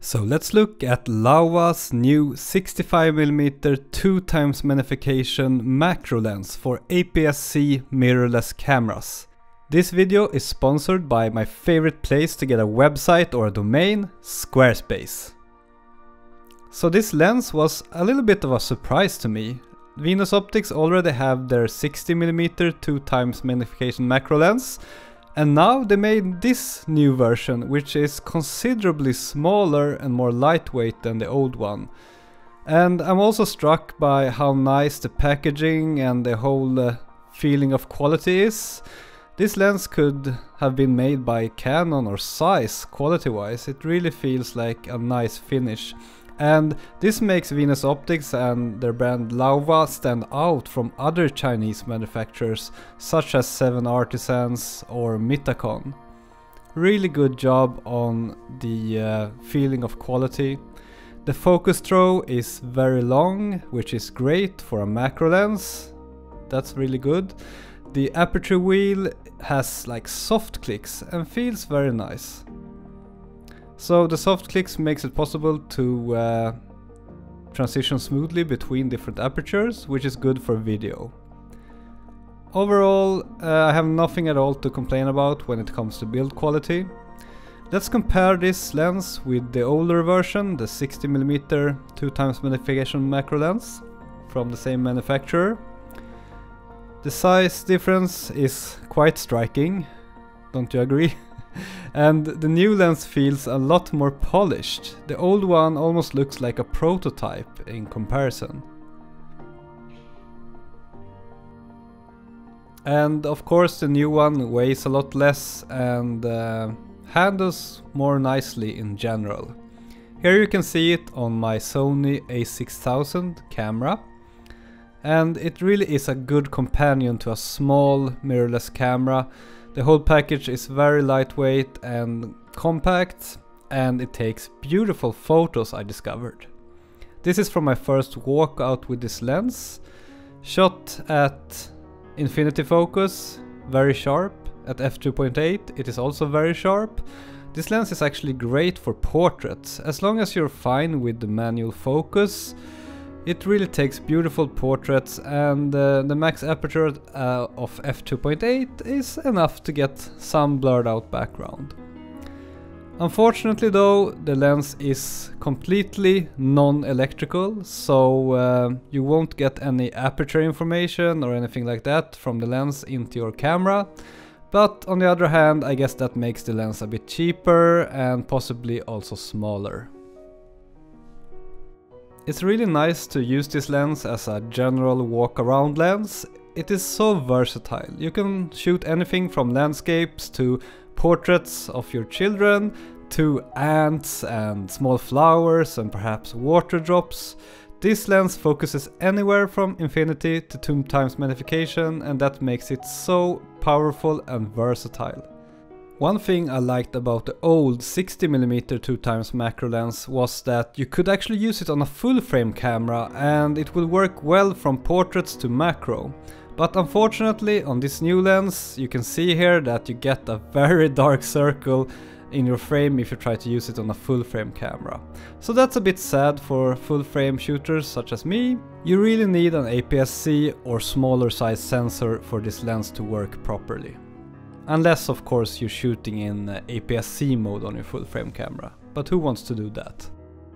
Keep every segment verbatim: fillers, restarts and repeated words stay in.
So let's look at Laowa's new sixty-five millimeter two times magnification macro lens for A P S C mirrorless cameras. This video is sponsored by my favorite place to get a website or a domain, Squarespace. So this lens was a little bit of a surprise to me. Venus Optics already have their sixty millimeter two times magnification macro lens, and now they made this new version, which is considerably smaller and more lightweight than the old one. And I'm also struck by how nice the packaging and the whole uh, feeling of quality is. This lens could have been made by Canon or Zeiss quality wise. It really feels like a nice finish. And this makes Venus Optics and their brand Laowa stand out from other Chinese manufacturers such as Seven Artisans or Micael. Really good job on the uh, feeling of quality. The focus throw is very long, which is great for a macro lens. That's really good. The aperture wheel has like soft clicks and feels very nice. So the soft clicks makes it possible to uh, transition smoothly between different apertures, which is good for video. Overall, uh, I have nothing at all to complain about when it comes to build quality. Let's compare this lens with the older version, the sixty millimeter two times magnification macro lens from the same manufacturer. The size difference is quite striking, don't you agree? And the new lens feels a lot more polished. The old one almost looks like a prototype in comparison. And of course the new one weighs a lot less and uh, handles more nicely in general. Here you can see it on my Sony A six thousand camera. And it really is a good companion to a small mirrorless camera. The whole package is very lightweight and compact, and it takes beautiful photos, I discovered. This is from my first walkout with this lens. Shot at infinity focus, very sharp. At f two point eight it is also very sharp. This lens is actually great for portraits. As long as you're fine with the manual focus, it really takes beautiful portraits, and uh, the max aperture uh, of f two point eight is enough to get some blurred out background. Unfortunately though, the lens is completely non-electrical, so uh, you won't get any aperture information or anything like that from the lens into your camera. But on the other hand, I guess that makes the lens a bit cheaper and possibly also smaller. It's really nice to use this lens as a general walk-around lens. It is so versatile. You can shoot anything from landscapes to portraits of your children to ants and small flowers and perhaps water drops. This lens focuses anywhere from infinity to two times magnification, and that makes it so powerful and versatile. One thing I liked about the old sixty millimeter two times macro lens was that you could actually use it on a full frame camera and it would work well from portraits to macro. But unfortunately on this new lens you can see here that you get a very dark circle in your frame if you try to use it on a full frame camera. So that's a bit sad for full frame shooters such as me. You really need an A P S C or smaller size sensor for this lens to work properly. Unless of course you're shooting in uh, A P S C mode on your full frame camera, but who wants to do that?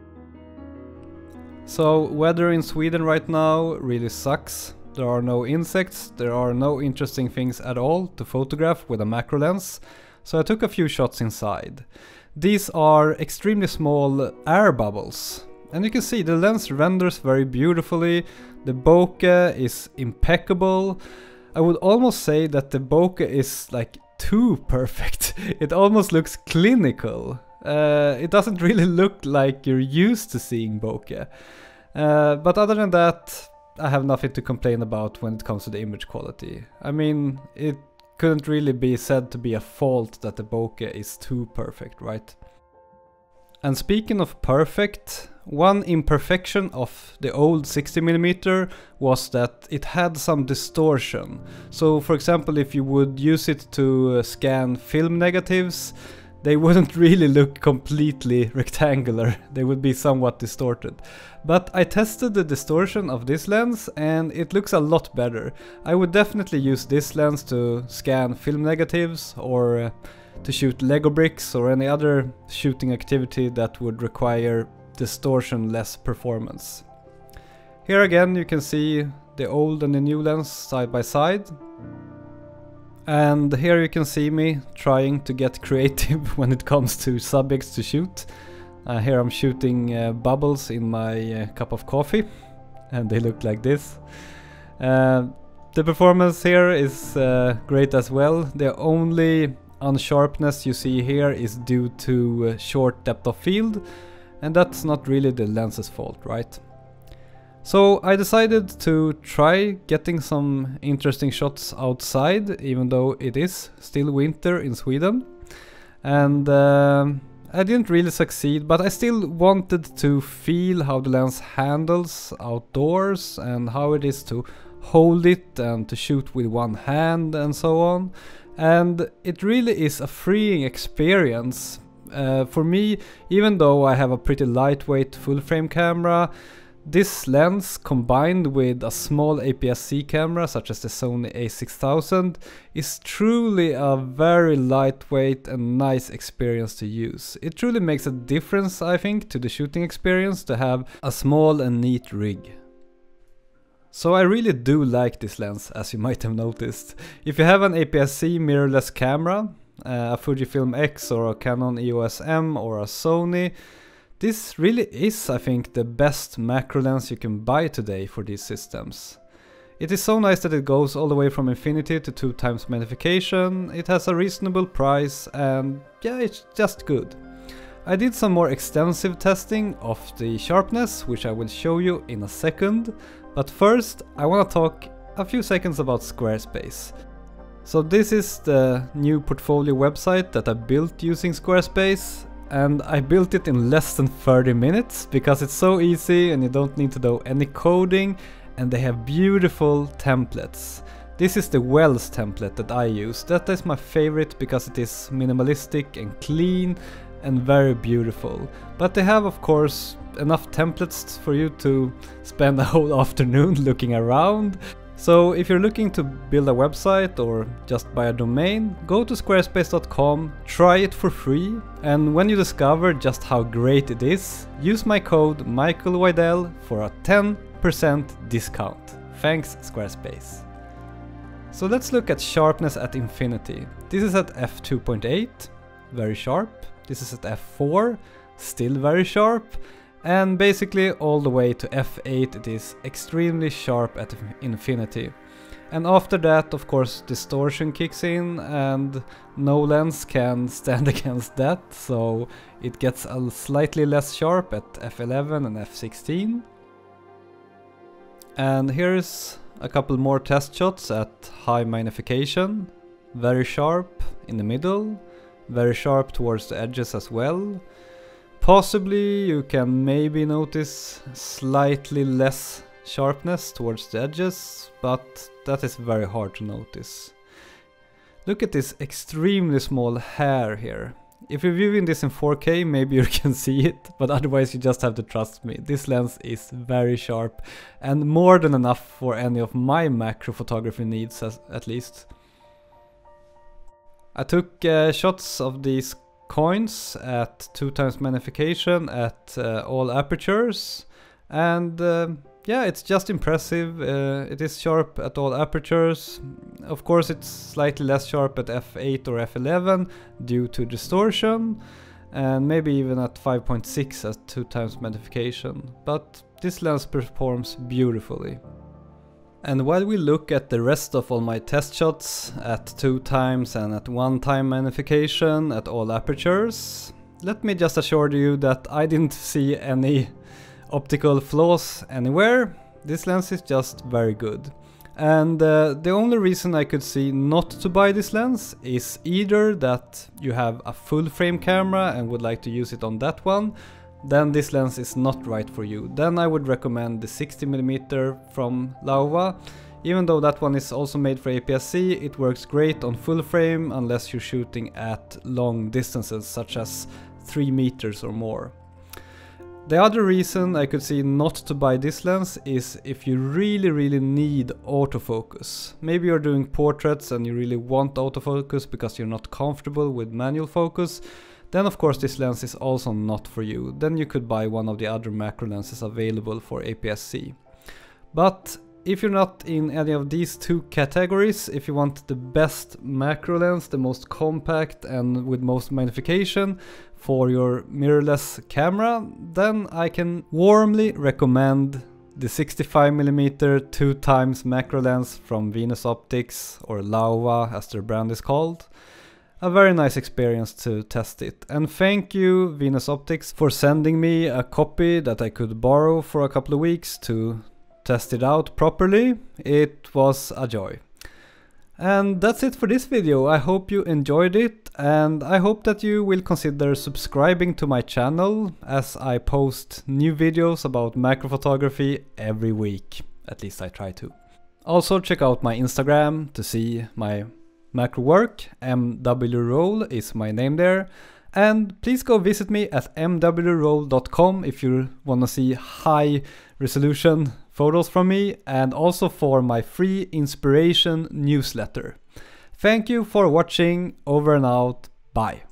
So weather in Sweden right now really sucks. There are no insects, there are no interesting things at all to photograph with a macro lens, so I took a few shots inside. These are extremely small air bubbles, and you can see the lens renders very beautifully, the bokeh is impeccable. I would almost say that the bokeh is like too perfect. It almost looks clinical. Uh, it doesn't really look like you're used to seeing bokeh. Uh, but other than that, I have nothing to complain about when it comes to the image quality. I mean, it couldn't really be said to be a fault that the bokeh is too perfect, right? And speaking of perfect, one imperfection of the old sixty millimeter was that it had some distortion. So for example, if you would use it to scan film negatives, they wouldn't really look completely rectangular, they would be somewhat distorted. But I tested the distortion of this lens and it looks a lot better. I would definitely use this lens to scan film negatives or uh, to shoot Lego bricks or any other shooting activity that would require distortion-less performance. Here again you can see the old and the new lens side by side. And here you can see me trying to get creative when it comes to subjects to shoot. Uh, here I'm shooting uh, bubbles in my uh, cup of coffee, and they look like this. Uh, the performance here is uh, great as well. The only unsharpness you see here is due to uh, short depth of field, and that's not really the lens's fault, right? So I decided to try getting some interesting shots outside, even though it is still winter in Sweden. And uh, I didn't really succeed, but I still wanted to feel how the lens handles outdoors and how it is to hold it and to shoot with one hand and so on. And it really is a freeing experience. Uh, for me, even though I have a pretty lightweight full frame camera, this lens combined with a small A P S C camera such as the Sony A six thousand is truly a very lightweight and nice experience to use. It truly makes a difference, I think, to the shooting experience to have a small and neat rig. So I really do like this lens, as you might have noticed. If you have an A P S C mirrorless camera, uh, a Fujifilm X or a Canon E O S M or a Sony, this really is, I think, the best macro lens you can buy today for these systems. It is so nice that it goes all the way from infinity to two times magnification, it has a reasonable price, and yeah, it's just good. I did some more extensive testing of the sharpness, which I will show you in a second, but first I want to talk a few seconds about Squarespace. So this is the new portfolio website that I built using Squarespace. And I built it in less than thirty minutes because it's so easy and you don't need to do any coding, and they have beautiful templates. This is the Wells template that I use. That is my favorite because it is minimalistic and clean and very beautiful. But they have, of course, enough templates for you to spend a whole afternoon looking around. So if you're looking to build a website or just buy a domain, go to squarespace dot com, try it for free, and when you discover just how great it is, use my code Micael Widell for a ten percent discount. Thanks, Squarespace. So let's look at sharpness at infinity. This is at f two point eight, very sharp. This is at f four, still very sharp. And basically all the way to f eight it is extremely sharp at infinity. And after that, of course, distortion kicks in and no lens can stand against that, so it gets a slightly less sharp at f eleven and f sixteen. And here's a couple more test shots at high magnification. Very sharp in the middle, very sharp towards the edges as well. Possibly you can maybe notice slightly less sharpness towards the edges, but that is very hard to notice. Look at this extremely small hair here. If you're viewing this in four K, maybe you can see it, but otherwise you just have to trust me. This lens is very sharp and more than enough for any of my macro photography needs, as, at least. I took uh, shots of these coins at two times magnification at uh, all apertures, and uh, yeah, it's just impressive. Uh, it is sharp at all apertures. Of course it's slightly less sharp at f eight or f eleven due to distortion, and maybe even at five point six at two times magnification, but this lens performs beautifully. And while we look at the rest of all my test shots at two times and at one time magnification at all apertures, let me just assure you that I didn't see any optical flaws anywhere. This lens is just very good. And uh, the only reason I could see not to buy this lens is either that you have a full frame camera and would like to use it on that one, then this lens is not right for you. Then I would recommend the sixty millimeter from Laowa. Even though that one is also made for A P S C, it works great on full frame unless you're shooting at long distances such as three meters or more. The other reason I could see not to buy this lens is if you really really need autofocus. Maybe you're doing portraits and you really want autofocus because you're not comfortable with manual focus, then of course this lens is also not for you. Then you could buy one of the other macro lenses available for A P S C. But if you're not in any of these two categories, if you want the best macro lens, the most compact and with most magnification for your mirrorless camera, then I can warmly recommend the sixty-five millimeter two times macro lens from Venus Optics, or Laowa as their brand is called. A very nice experience to test it. And thank you Venus Optics for sending me a copy that I could borrow for a couple of weeks to test it out properly. It was a joy. And that's it for this video. I hope you enjoyed it, and I hope that you will consider subscribing to my channel as I post new videos about macro photography every week. At least I try to. Also check out my Instagram to see my macro work. M W Roll is my name there. And please go visit me at m w roll dot com if you want to see high resolution photos from me, and also for my free inspiration newsletter. Thank you for watching. Over and out. Bye.